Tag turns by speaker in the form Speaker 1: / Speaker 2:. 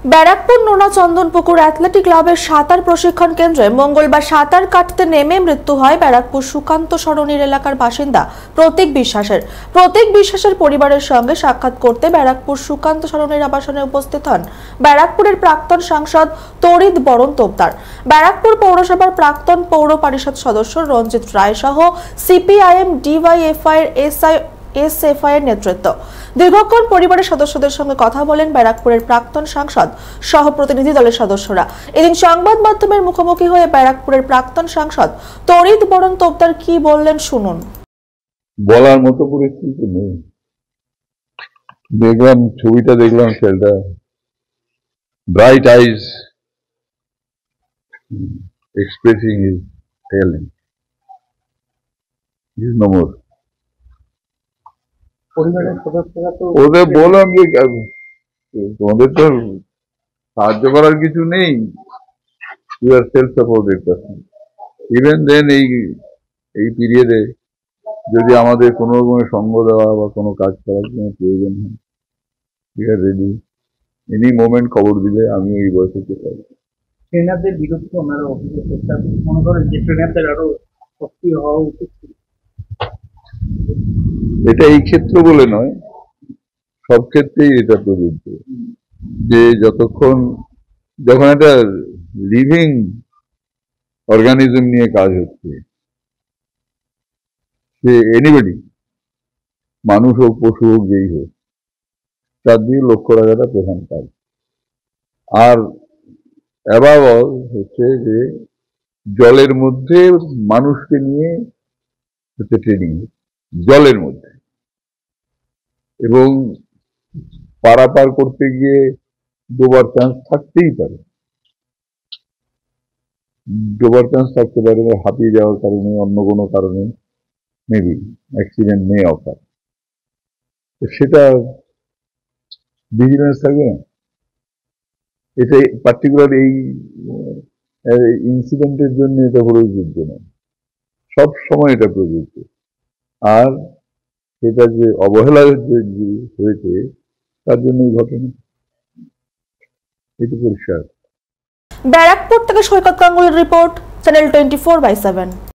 Speaker 1: ব্যারাকপুর নোনা চন্দনপুকুর অ্যাথলেটিক ক্লাবের সাঁতার প্রশিক্ষণ কেন্দ্রে মঙ্গলবার সাঁতার কাটতে নেমে মৃত্যু হয় ব্যারাকপুর সুকান্ত সরণির এলাকার বাসিন্দা প্রতীক বিশ্বাসের। প্রতীক বিশ্বাসের পরিবারের সঙ্গে সাক্ষাৎ করতে ব্যারাকপুর সুকান্ত সরণির আবাসনে উপস্থিত হন ব্যারাকপুরের প্রাক্তন সাংসদ তড়িৎ বরণ তোপদার, ব্যারাকপুর পৌরসভার প্রাক্তন পৌর পরিষদ সদস্য রঞ্জিত রায় সহ সিপিআইএম ডিওয়াইএফআই এর এসএফআই এর নেতৃত্ব। দীর্ঘক্ষণ পরিবারের সদস্যদের সঙ্গে কথা বলেন ব্যারাকপুরের প্রাক্তন সাংসদ সহ প্রতিনিধি দলের সদস্যরা। এদিন সংবাদ মাধ্যমের মুখোমুখি হয়ে ব্যারাকপুরের প্রাক্তন সাংসদ তড়িৎ বরণ তোপদার কি বললেন শুনুন।
Speaker 2: বলার মতো পরিস্থিতি নেই। দেখলাম ছবিটা, দেখলাম ছেলেটা bright eyes expressing his feeling, is no more.
Speaker 3: পরিবারের সদস্যরা তো
Speaker 2: ওদের বললাম যে তোমাদের তো সাহায্য করার কিছু নেই, you are self supported person. Even then এই পিরিয়ডে যদি আমাদের কোনো রকমের সঙ্গ দেওয়া বা কোনো কাজ করার জন্য প্রয়োজন হয়, we are ready. Any moment খবর দিলে আমি এই বয়সে যেতে পারি।
Speaker 3: ট্রেনারদের বিরুদ্ধে ওনারা অভিযোগ করতে, আপনি মনে করেন যে ট্রেনারদের আরো সক্রিয় হওয়া উচিত?
Speaker 2: এটা এই ক্ষেত্র বলে নয়, সব ক্ষেত্রেই এটা প্রযোজ্য যে যখন একটা লিভিং অর্গানিজম নিয়ে কাজ হচ্ছে, সে এনিবডি, মানুষ হোক পশু হোক যেই হোক, তার দিকে লক্ষ্য রাখাটা প্রধান কাজ। আর অ্যাবাভ অল হচ্ছে যে জলের মধ্যে মানুষকে নিয়ে হচ্ছে ট্রেনিং, জলের মধ্যে, এবং পারাপার করতে গিয়ে ডোবার চান্স থাকতেই পারে, ডোবার চান্স থাকতে পারে, হাঁপিয়ে যাওয়ার কারণে, অন্য কোনো কারণে মেবি অ্যাক্সিডেন্ট মে অকার। সেটা ভিজিলেন্স থাকবে না। এটা পার্টিকুলার এই ইনসিডেন্টের জন্য এটা প্রযোজ্য না, সব সময় এটা প্রযোজ্য। আর সেটা যে অবহেলা হয়েছে তার জন্য এই ঘটনা, এটা পরিষ্কার।
Speaker 1: ব্যারাকপুর থেকে সৈকত গাঙ্গুলির রিপোর্ট, চ্যানেল 24/7।